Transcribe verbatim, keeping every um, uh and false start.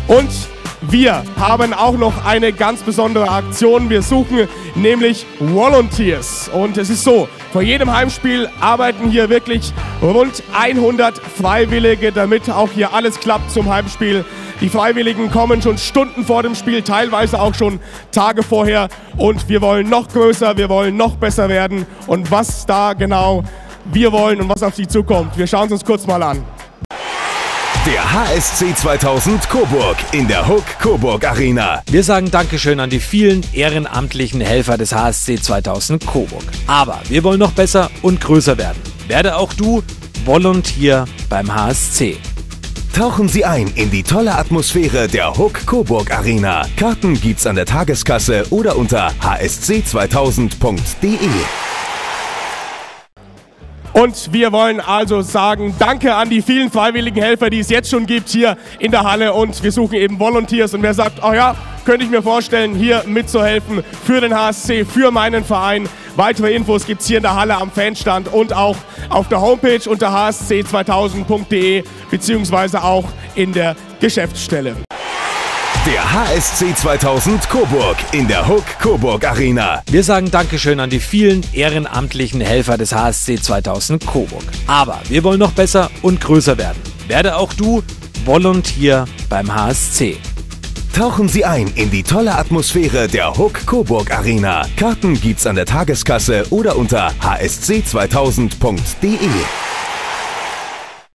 Und wir haben auch noch eine ganz besondere Aktion. Wir suchen nämlich Volunteers. Und es ist so, vor jedem Heimspiel arbeiten hier wirklich rund hundert Freiwillige, damit auch hier alles klappt zum Heimspiel. Die Freiwilligen kommen schon Stunden vor dem Spiel, teilweise auch schon Tage vorher. Und wir wollen noch größer, wir wollen noch besser werden. Und was da genau wir wollen und was auf sie zukommt, wir schauen es uns kurz mal an. Der H S C zweitausend Coburg in der H U C Coburg Arena. Wir sagen Dankeschön an die vielen ehrenamtlichen Helfer des H S C zweitausend Coburg. Aber wir wollen noch besser und größer werden. Werde auch du Volunteer beim H S C. Tauchen Sie ein in die tolle Atmosphäre der H U C Coburg Arena. Karten gibt's an der Tageskasse oder unter h s c zweitausend punkt d e. Und wir wollen also sagen, danke an die vielen freiwilligen Helfer, die es jetzt schon gibt hier in der Halle. Und wir suchen eben Volunteers. Und wer sagt, oh ja, könnte ich mir vorstellen, hier mitzuhelfen für den H S C, für meinen Verein. Weitere Infos gibt es hier in der Halle am Fanstand und auch auf der Homepage unter h s c zweitausend punkt d e beziehungsweise auch in der Geschäftsstelle. Der H S C zweitausend Coburg in der H U C Coburg Arena. Wir sagen Dankeschön an die vielen ehrenamtlichen Helfer des H S C zweitausend Coburg. Aber wir wollen noch besser und größer werden. Werde auch du Volunteer beim H S C. Tauchen Sie ein in die tolle Atmosphäre der H U C Coburg Arena. Karten gibt's an der Tageskasse oder unter h s c zweitausend punkt d e.